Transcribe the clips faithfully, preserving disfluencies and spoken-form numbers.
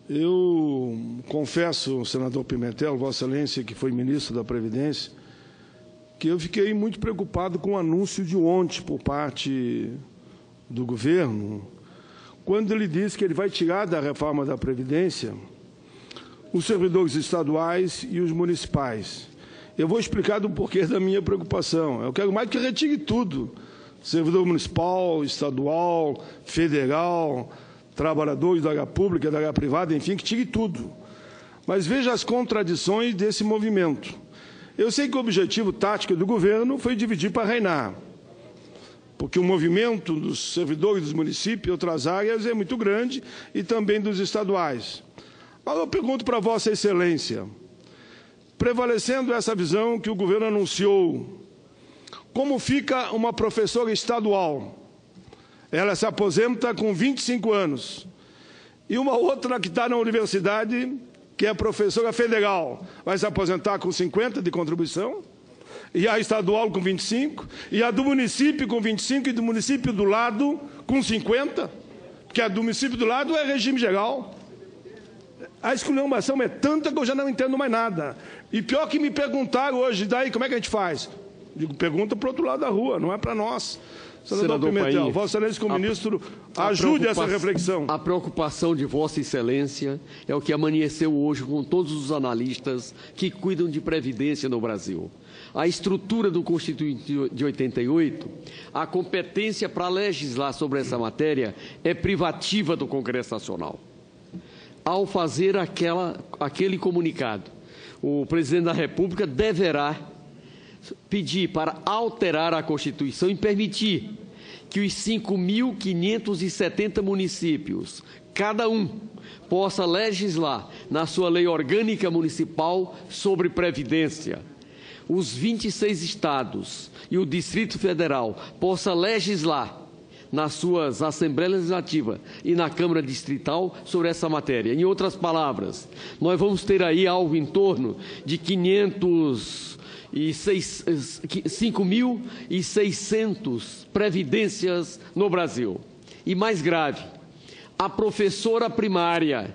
Eu confesso, senador Pimentel, Vossa Excelência, que foi ministro da Previdência, que eu fiquei muito preocupado com o anúncio de ontem por parte do governo, quando ele disse que ele vai tirar da reforma da Previdência os servidores estaduais e os municipais. Eu vou explicar do porquê da minha preocupação. Eu quero mais que retire tudo. Servidor municipal, estadual, federal, trabalhadores da área pública, da área privada, enfim, que tire tudo. Mas veja as contradições desse movimento. Eu sei que o objetivo tático do governo foi dividir para reinar, porque o movimento dos servidores dos municípios e outras áreas é muito grande e também dos estaduais. Mas eu pergunto para Vossa Excelência, prevalecendo essa visão que o governo anunciou, como fica uma professora estadual? Ela se aposenta com vinte e cinco anos. E uma outra que está na universidade, que é professora federal, vai se aposentar com cinquenta de contribuição? E a estadual com vinte e cinco? E a do município com vinte e cinco e do município do lado com cinquenta? Porque a do município do lado é regime geral. A esculhambação é tanta que eu já não entendo mais nada. E pior que me perguntaram hoje, daí como é que a gente faz? Digo, pergunta para o outro lado da rua, não é para nós. Senador, Senador Pimentel, Paim, Vossa Excelência, como ministro, ajude essa reflexão. A preocupação de Vossa Excelência é o que amanheceu hoje com todos os analistas que cuidam de previdência no Brasil. A estrutura do Constituinte de oitenta e oito, a competência para legislar sobre essa matéria é privativa do Congresso Nacional. Ao fazer aquela, aquele comunicado, o presidente da República deverá pedir para alterar a Constituição e permitir que os cinco mil quinhentos e setenta municípios, cada um, possa legislar na sua lei orgânica municipal sobre previdência. Os vinte e seis estados e o Distrito Federal possa legislar nas suas Assembleias Legislativas e na Câmara Distrital sobre essa matéria. Em outras palavras, nós vamos ter aí algo em torno de quinhentos e cinco mil e seiscentas previdências no Brasil. E mais grave, a professora primária,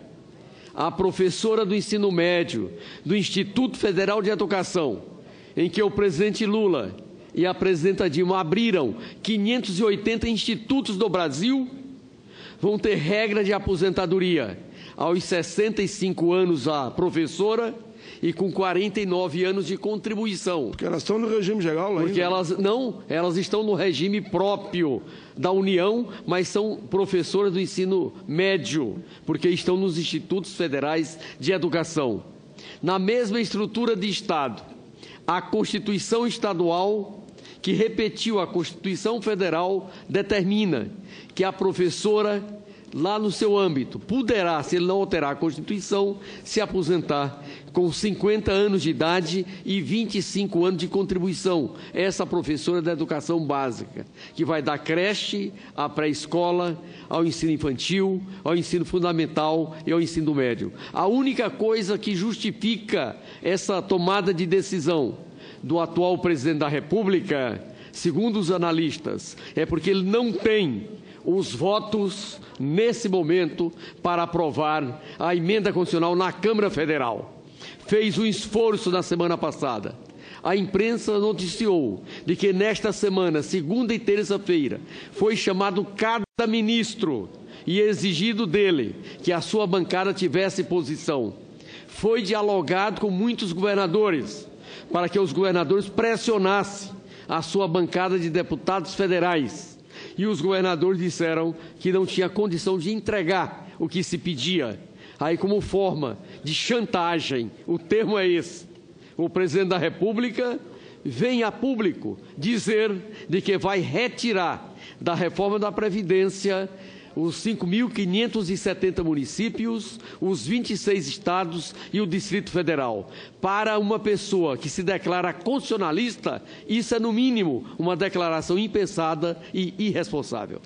a professora do ensino médio, do Instituto Federal de Educação, em que o presidente Lula e a presidenta Dilma abriram quinhentos e oitenta institutos do Brasil, vão ter regra de aposentadoria aos sessenta e cinco anos a professora e com quarenta e nove anos de contribuição. Porque elas estão no regime geral ainda. Porque elas não, elas estão no regime próprio da União, mas são professoras do ensino médio, porque estão nos institutos federais de educação. Na mesma estrutura de Estado, a Constituição Estadual, que repetiu a Constituição Federal, determina que a professora, lá no seu âmbito, poderá, se ele não alterar a Constituição, se aposentar com cinquenta anos de idade e vinte e cinco anos de contribuição. Essa professora da educação básica, que vai da creche à pré-escola, ao ensino infantil, ao ensino fundamental e ao ensino médio. A única coisa que justifica essa tomada de decisão do atual presidente da República, segundo os analistas, é porque ele não tem os votos, nesse momento, para aprovar a emenda constitucional na Câmara Federal. Fez um esforço na semana passada. A imprensa noticiou de que nesta semana, segunda e terça-feira, foi chamado cada ministro e exigido dele que a sua bancada tivesse posição. Foi dialogado com muitos governadores, para que os governadores pressionassem a sua bancada de deputados federais. E os governadores disseram que não tinha condição de entregar o que se pedia. Aí, como forma de chantagem, o termo é esse, o presidente da República vem a público dizer de que vai retirar da reforma da Previdência os cinco mil quinhentos e setenta municípios, os vinte e seis estados e o Distrito Federal. Para uma pessoa que se declara constitucionalista, isso é, no mínimo, uma declaração impensada e irresponsável.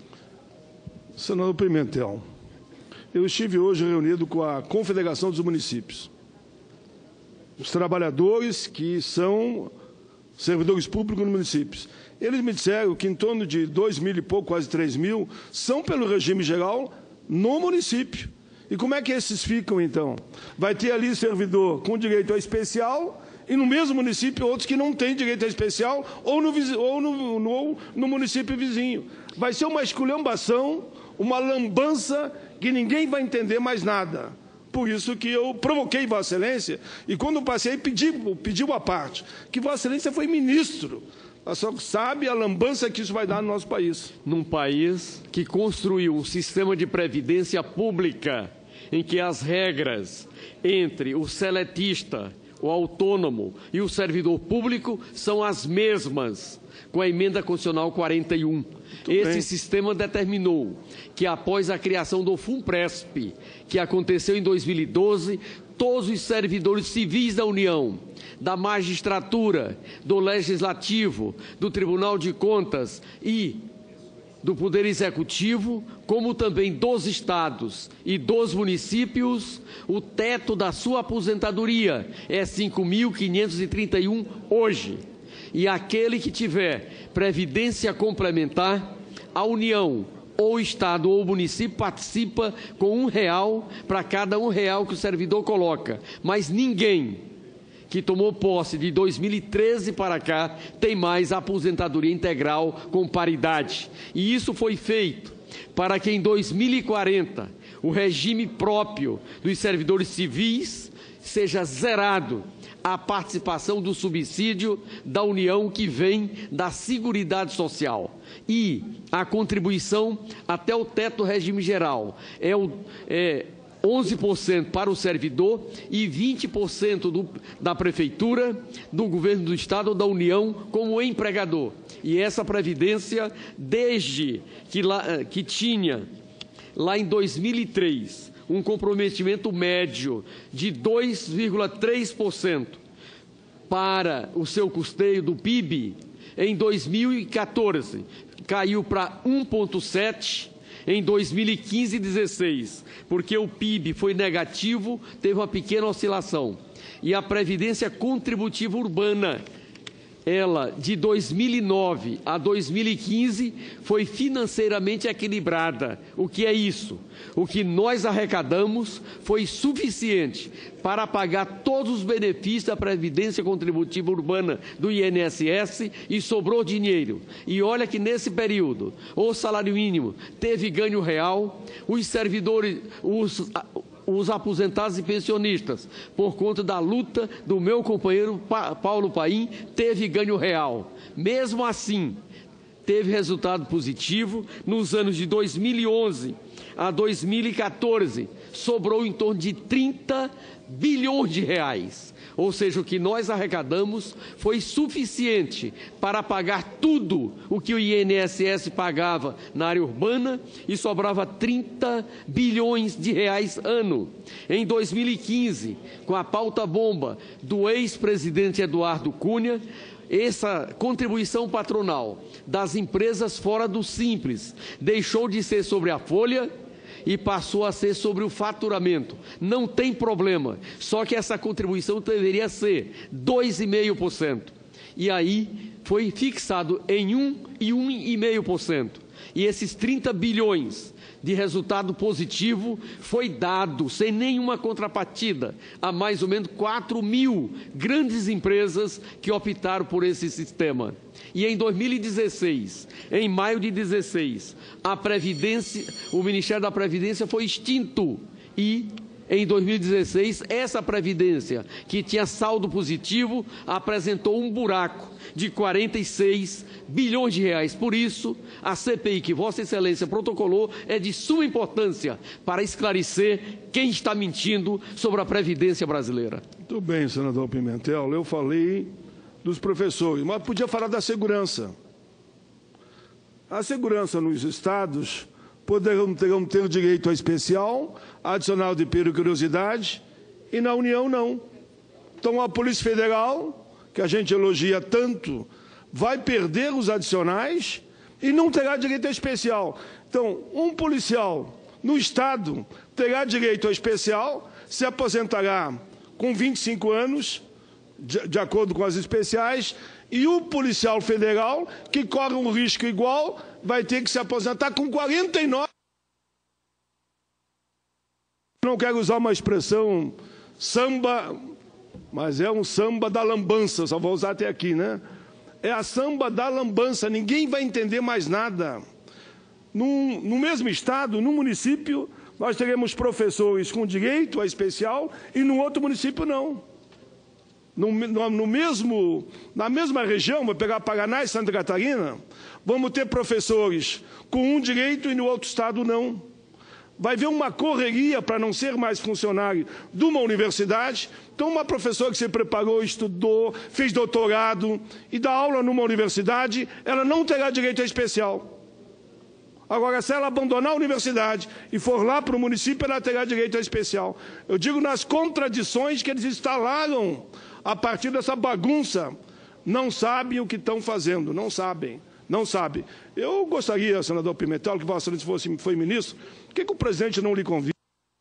Senador Pimentel, eu estive hoje reunido com a Confederação dos Municípios. Os trabalhadores que são servidores públicos nos municípios. Eles me disseram que em torno de dois mil e pouco, quase três mil, são pelo regime geral no município. E como é que esses ficam, então? Vai ter ali servidor com direito a especial e no mesmo município outros que não têm direito a especial ou no, ou no, no, no município vizinho. Vai ser uma esculhambação, uma lambança que ninguém vai entender mais nada. Por isso que eu provoquei Vossa Excelência e quando passei pedi, pedi uma parte, que Vossa Excelência foi ministro. Ela só sabe a lambança que isso vai dar no nosso país. Num país que construiu um sistema de previdência pública em que as regras entre o seletista, o autônomo e o servidor público são as mesmas, com a emenda constitucional quarenta e um. Muito Esse bem. Sistema determinou que, após a criação do FUNPRESP, que aconteceu em dois mil e doze, todos os servidores civis da União, da magistratura, do Legislativo, do Tribunal de Contas e do Poder Executivo, como também dos estados e dos municípios, o teto da sua aposentadoria é cinco mil quinhentos e trinta e um hoje. E aquele que tiver previdência complementar, a União, ou Estado ou município participa com um real para cada um real que o servidor coloca. Mas ninguém que tomou posse de dois mil e treze para cá tem mais aposentadoria integral com paridade. E isso foi feito para que em dois mil e quarenta o regime próprio dos servidores civis seja zerado a participação do subsídio da União que vem da Seguridade Social. E a contribuição até o teto do regime geral é, o, é onze por cento para o servidor e vinte por cento do, da Prefeitura, do Governo do Estado ou da União como empregador. E essa Previdência, desde que, lá, que tinha, lá em dois mil e três, um comprometimento médio de dois vírgula três por cento para o seu custeio do P I B, em dois mil e quatorze caiu para um vírgula sete por cento, em dois mil e quinze e dezesseis, porque o P I B foi negativo, teve uma pequena oscilação. E a Previdência Contributiva Urbana, ela, de dois mil e nove a dois mil e quinze, foi financeiramente equilibrada. O que é isso? O que nós arrecadamos foi suficiente para pagar todos os benefícios da Previdência Contributiva Urbana do I N S S e sobrou dinheiro. E olha que nesse período, o salário mínimo teve ganho real, os servidores, os... os aposentados e pensionistas, por conta da luta do meu companheiro Paulo Paim, teve ganho real. Mesmo assim, teve resultado positivo. Nos anos de dois mil e onze a dois mil e quatorze, sobrou em torno de trinta bilhões de reais. Ou seja, o que nós arrecadamos foi suficiente para pagar tudo o que o I N S S pagava na área urbana e sobrava trinta bilhões de reais ano. Em dois mil e quinze, com a pauta bomba do ex-presidente Eduardo Cunha, essa contribuição patronal das empresas fora do Simples deixou de ser sobre a folha e passou a ser sobre o faturamento. Não tem problema, só que essa contribuição deveria ser dois vírgula cinco por cento. E aí foi fixado em um e um vírgula cinco por cento. E esses trinta bilhões de resultado positivo foi dado sem nenhuma contrapartida a mais ou menos quatro mil grandes empresas que optaram por esse sistema. E em dois mil e dezesseis, em maio de dezesseis, a Previdência, o Ministério da Previdência foi extinto e em dois mil e dezesseis, essa Previdência, que tinha saldo positivo, apresentou um buraco de quarenta e seis bilhões de reais. Por isso, a C P I que Vossa Excelência protocolou é de suma importância para esclarecer quem está mentindo sobre a Previdência brasileira. Muito bem, senador Pimentel. Eu falei dos professores, mas podia falar da segurança. A segurança nos estados poderão terão ter direito a especial, adicional de periculosidade, e na União não. Então a Polícia Federal, que a gente elogia tanto, vai perder os adicionais e não terá direito a especial. Então, um policial no Estado terá direito a especial, se aposentará com vinte e cinco anos, de, de acordo com as especiais, e o policial federal, que corre um risco igual, vai ter que se aposentar com quarenta e nove. Não quero usar uma expressão samba, mas é um samba da lambança, só vou usar até aqui, né? É a samba da lambança, ninguém vai entender mais nada. No, no mesmo estado, no município, nós teremos professores com direito a especial e no outro município não. No, no, no mesmo, na mesma região, vou pegar Paraná e Santa Catarina, vamos ter professores com um direito e no outro estado não. Vai haver uma correria para não ser mais funcionário de uma universidade. Então, uma professora que se preparou, estudou, fez doutorado e dá aula numa universidade, ela não terá direito a especial. Agora, se ela abandonar a universidade e for lá para o município, ela terá direito a especial. Eu digo nas contradições que eles instalaram a partir dessa bagunça. Não sabem o que estão fazendo, não sabem, não sabem. Eu gostaria, senador Pimentel, que Vossa Excelência fosse, foi ministro, por que, que o presidente não lhe convida?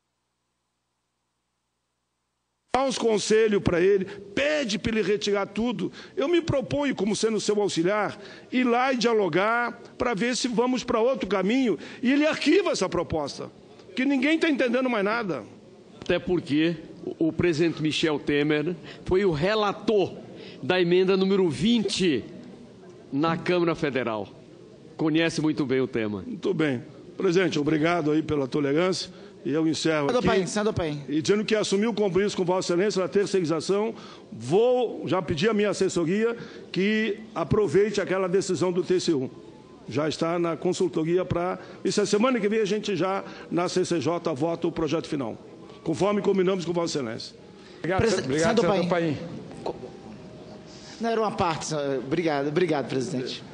Dá uns conselhos para ele, pede para ele retirar tudo. Eu me proponho, como sendo seu auxiliar, ir lá e dialogar para ver se vamos para outro caminho. E ele arquiva essa proposta, que ninguém está entendendo mais nada. Até porque o presidente Michel Temer foi o relator da emenda número vinte na Câmara Federal. Conhece muito bem o tema. Muito bem. Presidente, obrigado aí pela tolerância. E eu encerro aqui, Paim, senador Paim. E dizendo que assumi o compromisso com Vossa Excelência na terceirização, vou já pedir à minha assessoria que aproveite aquela decisão do T C U. Já está na consultoria para... Isso é semana que vem a gente já, na C C J, vota o projeto final, conforme combinamos com Vossa Excelência. Obrigado, Presi obrigado senador, senador Paim. Paim. Não, era uma parte. Obrigado, obrigado, presidente.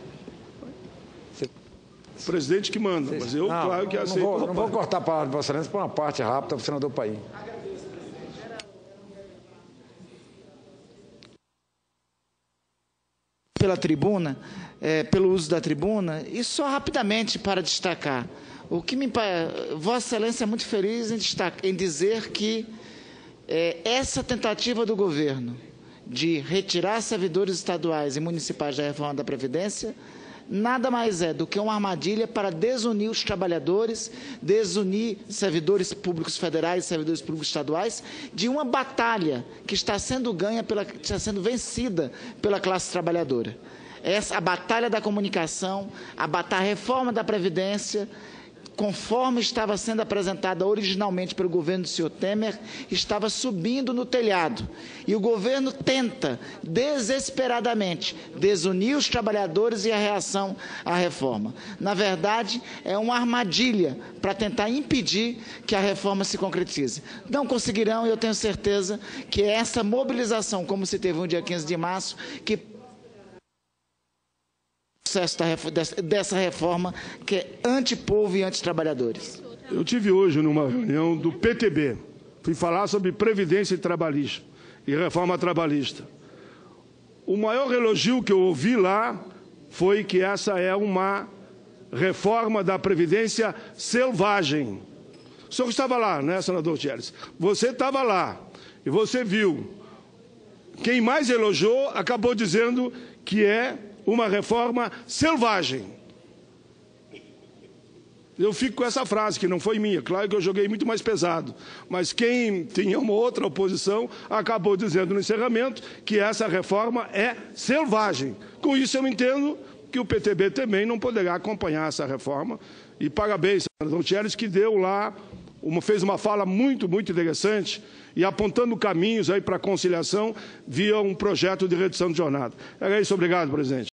O presidente que manda, mas eu, não, claro que não, aceito. Não vou, não vou cortar a palavra de Vossa Excelência por uma parte rápida para o senador Paim. Pela tribuna, é, pelo uso da tribuna, e só rapidamente para destacar. O que me Vossa Excelência é muito feliz em, destacar, em dizer que é, essa tentativa do governo de retirar servidores estaduais e municipais da reforma da Previdência nada mais é do que uma armadilha para desunir os trabalhadores, desunir servidores públicos federais e servidores públicos estaduais de uma batalha que está sendo ganha, pela, está sendo vencida pela classe trabalhadora. Essa, a batalha da comunicação, a batalha, a reforma da Previdência, conforme estava sendo apresentada originalmente pelo governo do senhor Temer, estava subindo no telhado. E o governo tenta, desesperadamente, desunir os trabalhadores e a reação à reforma. Na verdade, é uma armadilha para tentar impedir que a reforma se concretize. Não conseguirão, e eu tenho certeza que é essa mobilização, como se teve no dia quinze de março, que dessa reforma que é antipovo e antitrabalhadores. Eu tive hoje numa reunião do P T B, fui falar sobre Previdência e Trabalhista e reforma trabalhista. O maior elogio que eu ouvi lá foi que essa é uma reforma da Previdência selvagem. O senhor estava lá, né, senador Tieres? Você estava lá e você viu. Quem mais elogiou acabou dizendo que é uma reforma selvagem. Eu fico com essa frase, que não foi minha. Claro que eu joguei muito mais pesado. Mas quem tinha uma outra oposição acabou dizendo no encerramento que essa reforma é selvagem. Com isso eu entendo que o P T B também não poderá acompanhar essa reforma. E parabéns, senador Tieres, que deu lá, uma, fez uma fala muito, muito interessante e apontando caminhos aí para a conciliação via um projeto de redução de jornada. Era isso, obrigado, presidente.